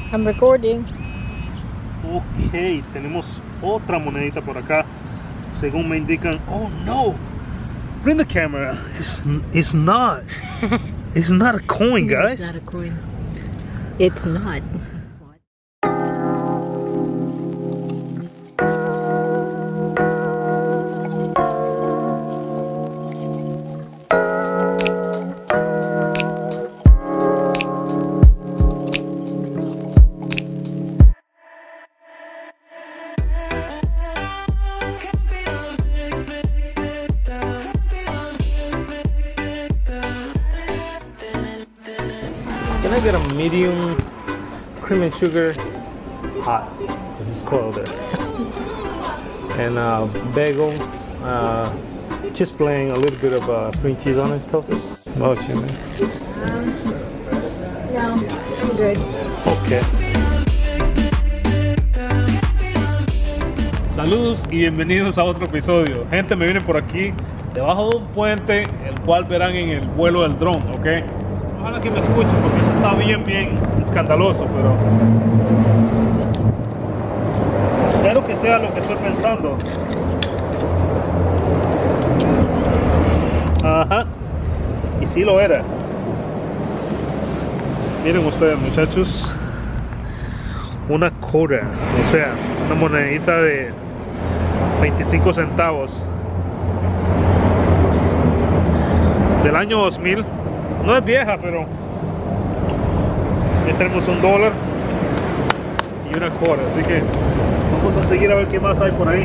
I'm recording. Ok, tenemos otra monedita por acá. Según me indican. Oh no! Bring the camera. It's not. It's not a coin, guys. It's not a coin. It's not. Can I get a medium cream and sugar hot? Because it's cold there. And a bagel, just plain, a little bit of cream cheese on it, toasted. What about you, man? No, I'm good. Okay. Saludos y bienvenidos a otro episodio. Gente, me viene por aquí debajo de un puente, el cual verán en el vuelo del dron, ¿ok? Ojalá que me escuchen porque eso está bien escandaloso, pero espero que sea lo que estoy pensando. Ajá, y sí lo era. Miren ustedes, muchachos, una quarter, o sea, una monedita de 25 centavos del año 2000. No es vieja, pero ya tenemos $1 y una quarter, así que vamos a seguir a ver qué más hay por ahí.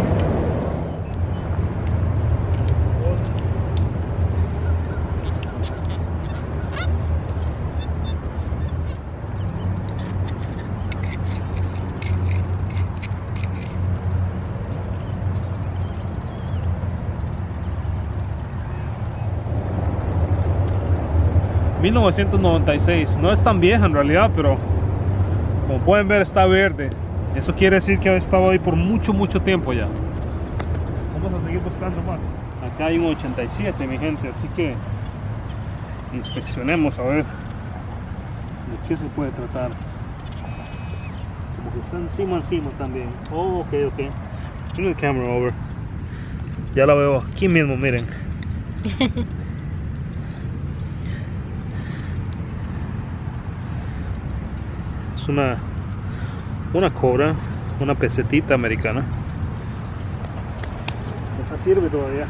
$1996, no es tan vieja en realidad, pero como pueden ver está verde. Eso quiere decir que ha estado ahí por mucho tiempo ya. Vamos a seguir buscando más. Acá hay un 87, mi gente, así que inspeccionemos a ver de qué se puede tratar. Como que está encima también. Oh, ok. Bring the camera over. Ya la veo aquí mismo, miren. Una cobra, una pesetita americana. Esa sirve todavía.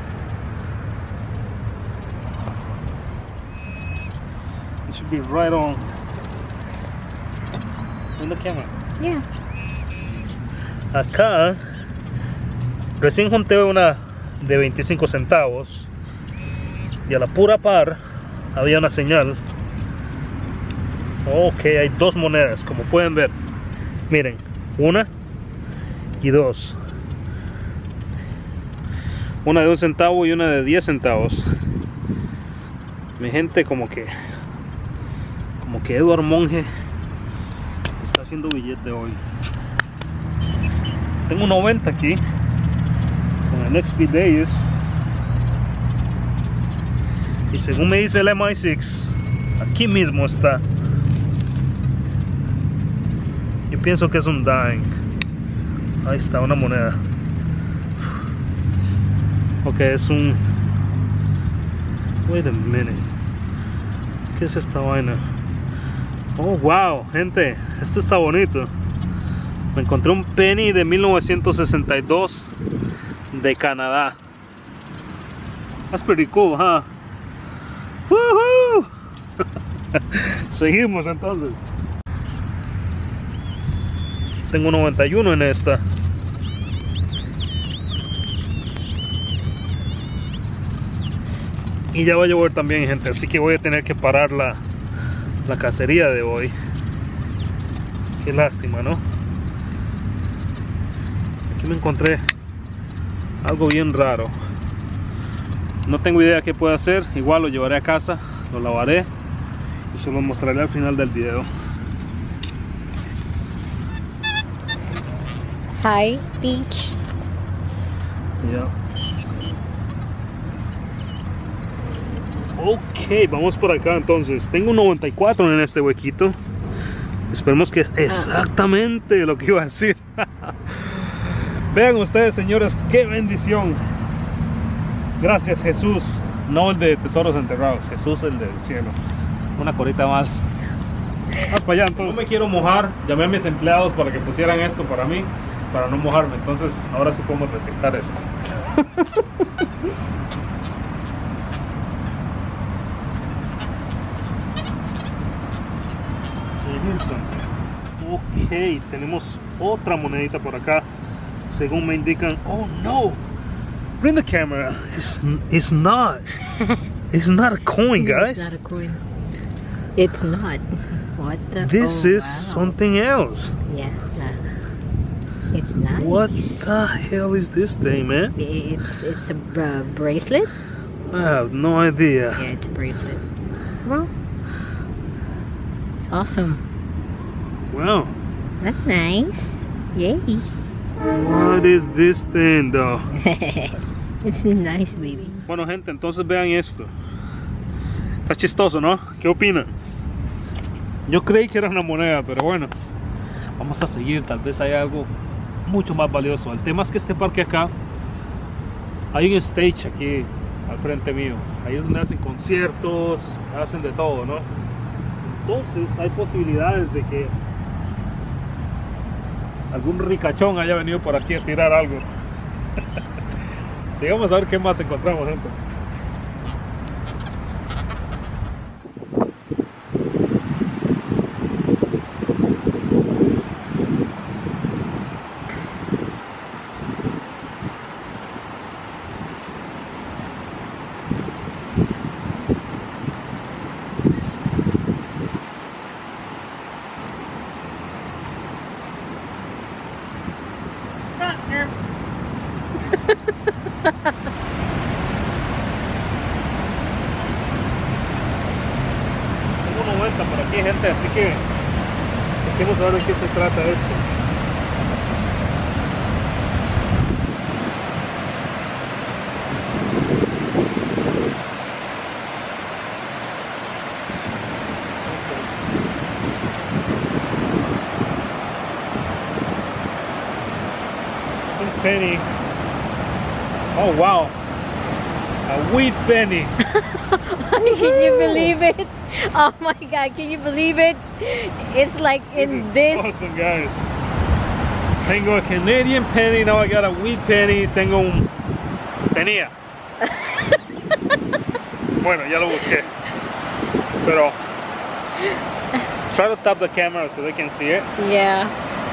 It should be right on. In the camera. Yeah. Acá recién junté una de 25 centavos y a la pura par había una señal. Ok, hay dos monedas, como pueden ver. Miren, una y dos. Una de 1 centavo y una de 10 centavos. Mi gente, como que Edward Monge está haciendo billete hoy. Tengo un 90 aquí con el XP Days. Y según me dice el MI6, aquí mismo está. Yo pienso que es un dime. Ahí está, una moneda. Ok, es un... Wait a minute. ¿Qué es esta vaina? Oh, wow, gente. Esto está bonito. Me encontré un penny de 1962 de Canadá. That's pretty cool, huh? Woohoo! Seguimos entonces. Tengo 91 en esta. Y ya va a llover también, gente, así que voy a tener que parar la cacería de hoy. Qué lástima, ¿no? Aquí me encontré algo bien raro. No tengo idea qué puedo hacer. Igual lo llevaré a casa, lo lavaré y se lo mostraré al final del video. Hi, Peach. Yeah. Ok, vamos por acá entonces. Tengo un 94 en este huequito. Esperemos que es exactamente lo que iba a decir. Vean ustedes, señores, qué bendición. Gracias, Jesús. No el de tesoros enterrados, Jesús el del cielo. Una corita más para allá. Entonces, no me quiero mojar. Llamé a mis empleados para que pusieran esto para mí, para no mojarme. Entonces ahora sí podemos detectar esto. Ok, tenemos otra monedita por acá. Según me indican. Oh no, bring the camera. It's not a coin, guys. It's not a coin. It's not. What the? This is something else. Yeah. It's nice. What the hell is this thing, man? It's a bracelet. I have no idea. Yeah, it's a bracelet. Well, it's awesome. Wow. That's nice. Yay. What is this thing, though? It's nice, baby. Bueno, gente, entonces vean esto. Está chistoso, ¿no? ¿Qué opinan? Yo creí que era una moneda, pero bueno, vamos a seguir. Tal vez hay algo mucho más valioso. El tema es que este parque acá, hay un stage aquí al frente mío. Ahí es donde hacen conciertos, hacen de todo, ¿no? Entonces hay posibilidades de que algún ricachón haya venido por aquí a tirar algo. Sigamos a ver qué más encontramos, gente. Tengo 90 por aquí, gente, así que quiero saber de qué se trata esto. Un penny. Oh wow, a wheat penny. Can you believe it? Oh my God, can you believe it? It's like in this. Awesome, guys. Tengo a Canadian penny, now I got a wheat penny. Tengo un... Tenía. Bueno, ya lo busqué. Pero... Try to tap the camera so they can see it. Yeah.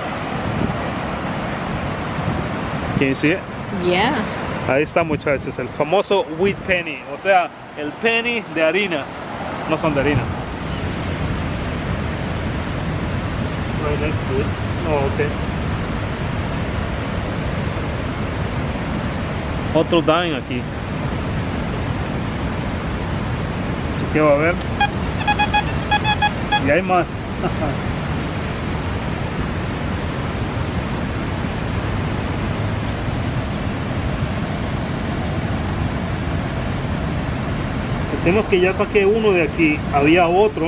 Can you see it? Yeah. Ahí está, muchachos, el famoso wheat penny, o sea, el penny de harina. No son de harina. Right next to it. Oh, okay. Otro dime aquí. ¿Qué va a ver? Y hay más. Tenemos que ya saqué uno de aquí, había otro.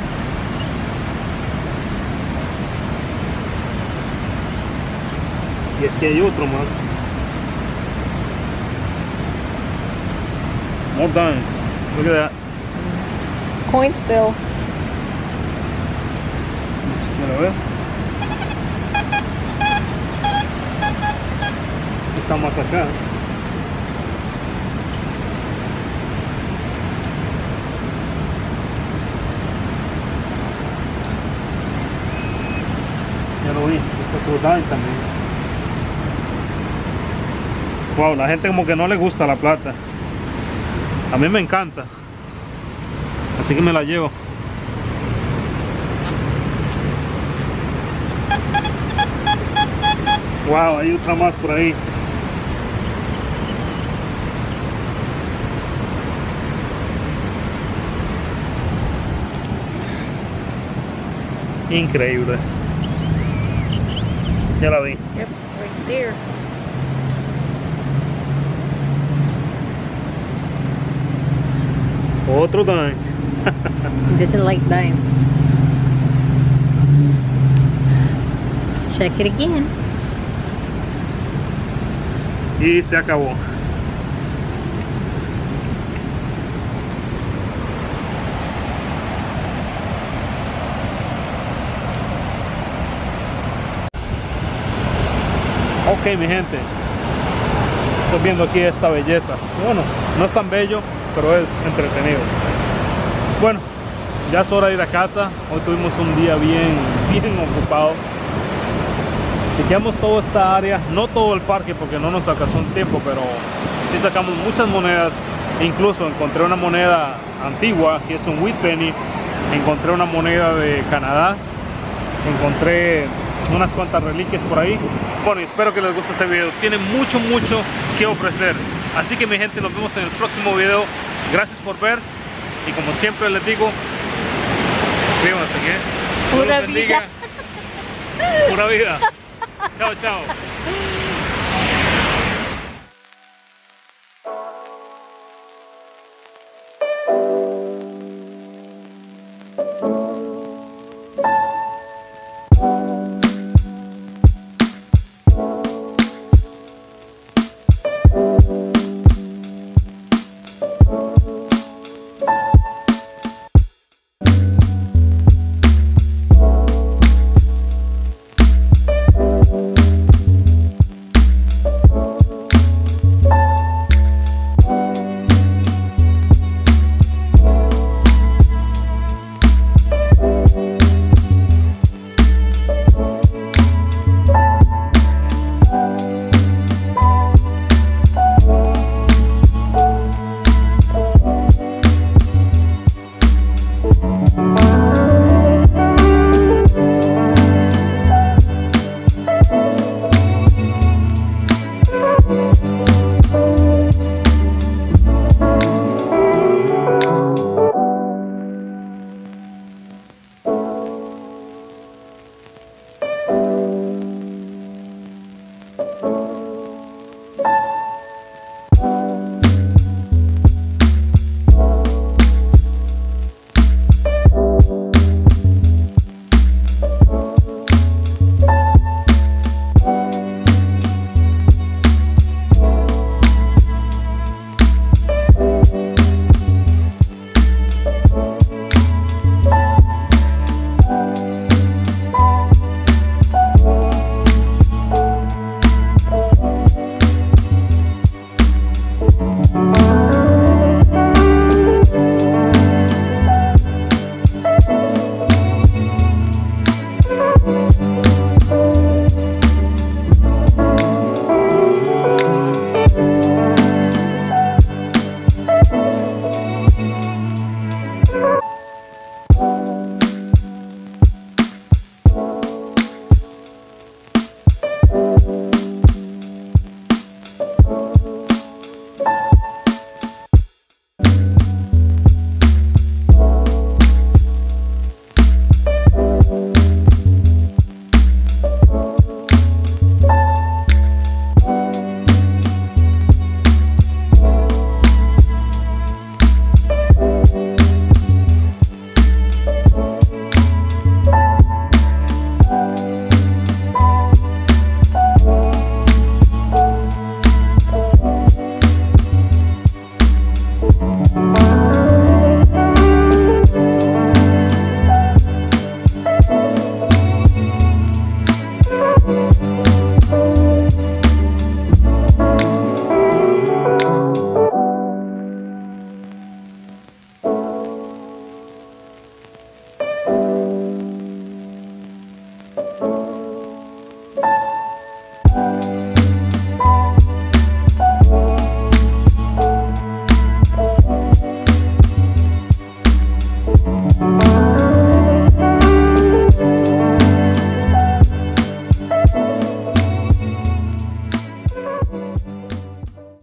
Y aquí hay otro más. More dimes. Look at that. Coin spill. Bueno, a ver. Este está más acá. Ya lo vi, es otro dime también. Wow, la gente como que no le gusta la plata. A mí me encanta. Así que me la llevo. Wow, hay otra más por ahí. Increíble. Ya la vi. Yep, right there. Otro dime. He doesn't like dime. Check it again. Y se acabó. Ok, mi gente, estoy viendo aquí esta belleza. Bueno, no es tan bello, pero es entretenido. Bueno, ya es hora de ir a casa. Hoy tuvimos un día bien ocupado. Chequeamos toda esta área, no todo el parque porque no nos alcanzó un tiempo, pero sí sacamos muchas monedas. Incluso encontré una moneda antigua, que es un wheat penny. Encontré una moneda de Canadá. Encontré unas cuantas reliquias por ahí. Bueno, y espero que les guste este video. Tiene mucho que ofrecer. Así que mi gente, nos vemos en el próximo video. Gracias por ver. Y como siempre les digo, cuídense, ¿qué? Pura vida. Pura vida. Chao, chao.